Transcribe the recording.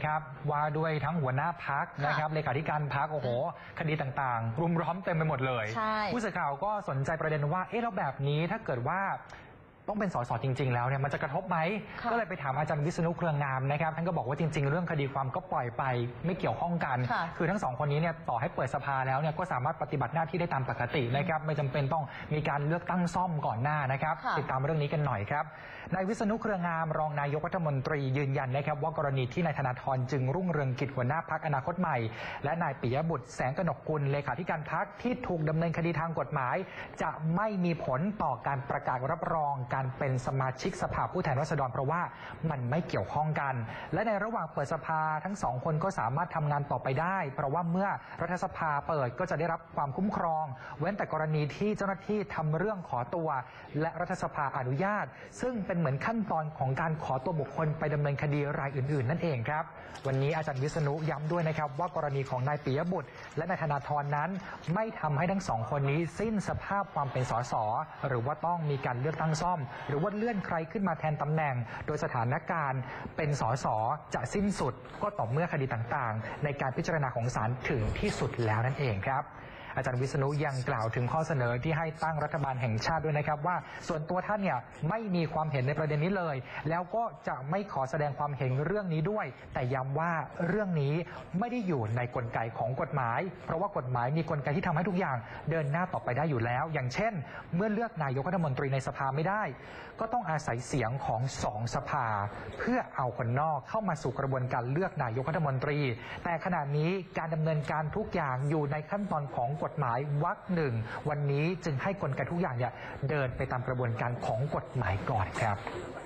ครับว่าด้วยทั้งหัวหน้าพรรคนะครับเลขาธิการพรรคโอ้โหคดีต่างๆรุมร้อมเต็มไปหมดเลยผู้สื่อข่าวก็สนใจประเด็นว่าแล้วแบบนี้ถ้าเกิดว่าต้องเป็นสสจริงๆแล้วเนี่ยมันจะกระทบไหมก็เลยไปถามอาจารย์วิษณุเครืองามนะครับท่านก็บอกว่าจริงๆเรื่องคดีความก็ปล่อยไปไม่เกี่ยวข้องกันคือทั้งสองคนนี้เนี่ยต่อให้เปิดสภาแล้วเนี่ยก็สามารถปฏิบัติหน้าที่ได้ตามปกตินะครับไม่จำเป็นต้องมีการเลือกตั้งซ่อมก่อนหน้านะครับติดตามเรื่องนี้กันหน่อยครับนายวิษณุเครืองามรองนายกรัฐมนตรียืนยันนะครับว่ากรณีที่นายธนาธรจึงรุ่งเรืองกิจหัวหน้าพรรคอนาคตใหม่และนายปิยบุตรแสงกนกกุลเลขาธิการพรรคที่ถูกดำเนินคดีทางกฎหมายจะไม่มีผลต่อการประกาศรับรองการเป็นสมาชิกสภาผู้แทนราษฎรเพราะว่ามันไม่เกี่ยวข้องกันและในระหว่างเปิดสภาทั้งสองคนก็สามารถทำงานต่อไปได้เพราะว่าเมื่อรัฐสภาเปิดก็จะได้รับความคุ้มครองเว้นแต่กรณีที่เจ้าหน้าที่ทำเรื่องขอตัวและรัฐสภาอนุญาตซึ่งเป็นเหมือนขั้นตอนของการขอตัวบุคคลไปดำเนินคดีรายอื่นๆนั่นเองครับวันนี้อาจารย์วิษณุย้ำด้วยนะครับว่ากรณีของนายปิยบุตรและนายธนาธรนั้นไม่ทำให้ทั้งสองคนนี้สิ้นสภาพความเป็นสสหรือว่าต้องมีการเลือกตั้งซ่อมหรือว่าเลื่อนใครขึ้นมาแทนตำแหน่งโดยสถานการณ์เป็นสสจะสิ้นสุดก็ต่อเมื่อคดีต่างๆในการพิจารณาของศาลถึงที่สุดแล้วนั่นเองครับอาจารย์วิษณุยังกล่าวถึงข้อเสนอที่ให้ตั้งรัฐบาลแห่งชาติด้วยนะครับว่าส่วนตัวท่านเนี่ยไม่มีความเห็นในประเด็นนี้เลยแล้วก็จะไม่ขอแสดงความเห็นเรื่องนี้ด้วยแต่ย้ำว่าเรื่องนี้ไม่ได้อยู่ในกลไกของกฎหมายเพราะว่ากฎหมายมีกลไกที่ทำให้ทุกอย่างเดินหน้าต่อไปได้อยู่แล้วอย่างเช่นเมื่อเลือกนายกรัฐมนตรีในสภาไม่ได้ก็ต้องอาศัยเสียงของ2 สภาเพื่อเอาคนนอกเข้ามาสู่กระบวนการเลือกนายกรัฐมนตรีแต่ขณะนี้การดำเนินการทุกอย่างอยู่ในขั้นตอนของกฎหมายวรรค 1วันนี้จึงให้กลไกทุกอย่างเดินไปตามกระบวนการของกฎหมายก่อนครับ